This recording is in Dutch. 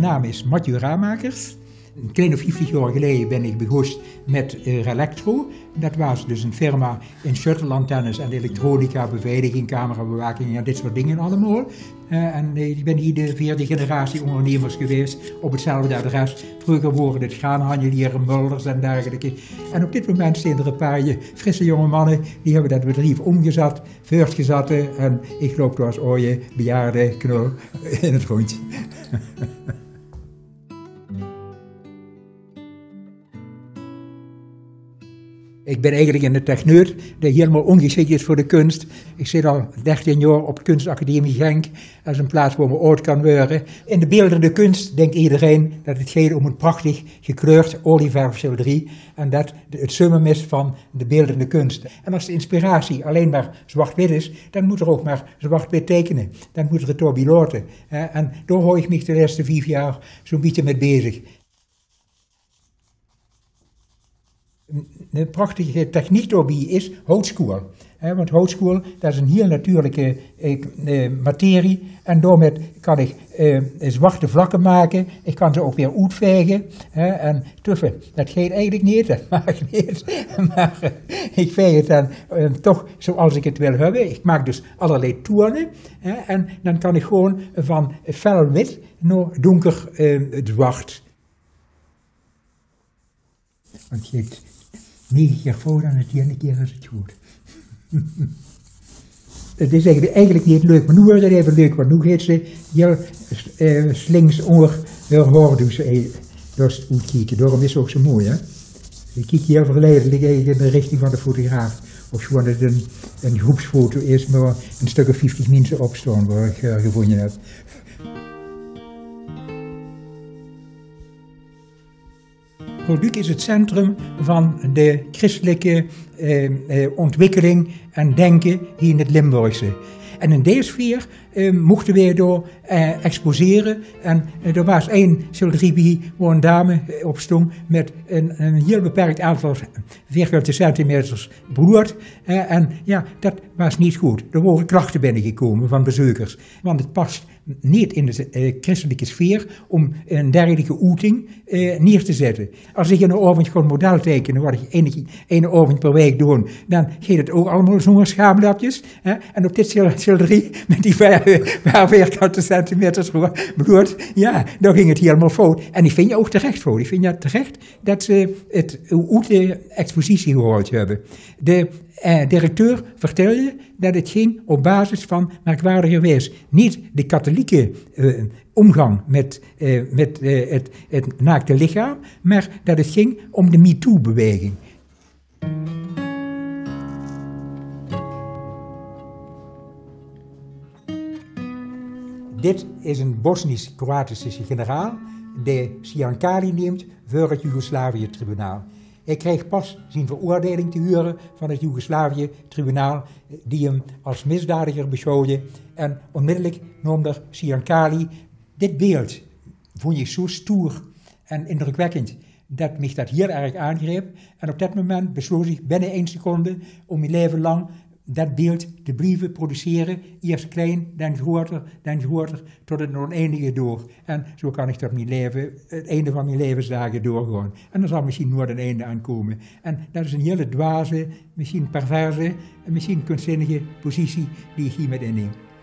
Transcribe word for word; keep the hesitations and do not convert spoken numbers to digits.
naam is Mathieu Ramakers. Een kleine vijftig jaar geleden ben ik begonnen met uh, Relectro. Dat was dus een firma in shuttle-antennes en elektronica, beveiliging, camerabewaking en dit soort dingen allemaal. Uh, en uh, ik ben hier de vierde generatie ondernemers geweest op hetzelfde adres. Vroeger waren het graanhandelieren, mulders en dergelijke. En op dit moment zijn er een paar frisse jonge mannen die hebben dat bedrijf omgezet, voortgezet en ik loop door als ooie bejaarde knul in het rondje. Ik ben eigenlijk een techneut die helemaal ongeschikt is voor de kunst. Ik zit al dertien jaar op Kunstacademie Genk. Dat is een plaats waar me oud kan worden. In de beeldende kunst denkt iedereen dat het gaat om een prachtig gekleurd olieverfschilderij. En dat het summum is van de beeldende kunst. En als de inspiratie alleen maar zwart-wit is, dan moet er ook maar zwart-wit tekenen. Dan moet er het door biloten. En daar hou ik me de laatste vijf jaar zo'n beetje mee bezig. Een prachtige techniek daarbij is houtskool. Want houtskool, dat is een heel natuurlijke eh, materie en daarmee kan ik eh, zwarte vlakken maken. Ik kan ze ook weer uitvegen. En tuffen, dat gaat eigenlijk niet, dat mag ik niet. Maar eh, ik veeg het dan eh, toch zoals ik het wil hebben. Ik maak dus allerlei tonen. En dan kan ik gewoon van fel wit naar donker eh, zwart. Want je hebt negen keer fout en de tiende keer is het goed. Het is eigenlijk, eigenlijk niet leuk, maar nu wordt het even leuk, want nu gaat ze heel uh, slinks onder haar haar dus goed kijken. Daarom is het ook zo mooi, hè. Je kijkt heel verleidelijk in de richting van de fotograaf. Of gewoon dat het een, een groepsfoto is, maar een stuk of vijftig mensen opstaan waar ik uh, gevonden heb. Product is het centrum van de christelijke eh, eh, ontwikkeling en denken hier in het Limburgse. En in deze sfeer eh, mochten we door eh, exposeren. En eh, er was één schilderij waar een dame op stond met een, een heel beperkt aantal vierkante centimeters bloed. Eh, en ja, dat was niet goed. Er waren klachten binnengekomen van bezoekers. Want het past niet in de uh, christelijke sfeer om een dergelijke uiting uh, neer te zetten. Als ik in een avond gewoon model tekenen, wat ik één, één avond per week doe, dan geeft het ook allemaal zo'n schaamlatjes. Hè? En op dit schilderij, met die vierkante centimeters bloed, ja, dan ging het helemaal fout. En ik vind je ook terecht fout. Ik vind je terecht dat ze het uit de expositie gehoord hebben. De Uh, directeur vertelde dat het ging op basis van merkwaardige wijs. Niet de katholieke uh, omgang met, uh, met uh, het, het naakte lichaam, maar dat het ging om de MeToo-beweging. Dit is een Bosnisch-Kroatische generaal die Siankali neemt voor het Joegoslavië-tribunaal. Hij kreeg pas zijn veroordeling te huren van het Joegoslavië-tribunaal, die hem als misdadiger beschouwde. En onmiddellijk nam er Siankali dit beeld, vond je zo stoer en indrukwekkend, dat mij dat heel erg aangreep. En op dat moment besloot ik binnen één seconde om mijn leven lang dat beeld te blijven produceren, eerst klein, dan groter, dan groter, tot het oneindige door. En zo kan ik tot mijn leven, het einde van mijn levensdagen doorgaan. En er zal misschien nooit een einde aankomen. En dat is een hele dwaze, misschien perverse, misschien kunstzinnige positie die ik hiermee inneem.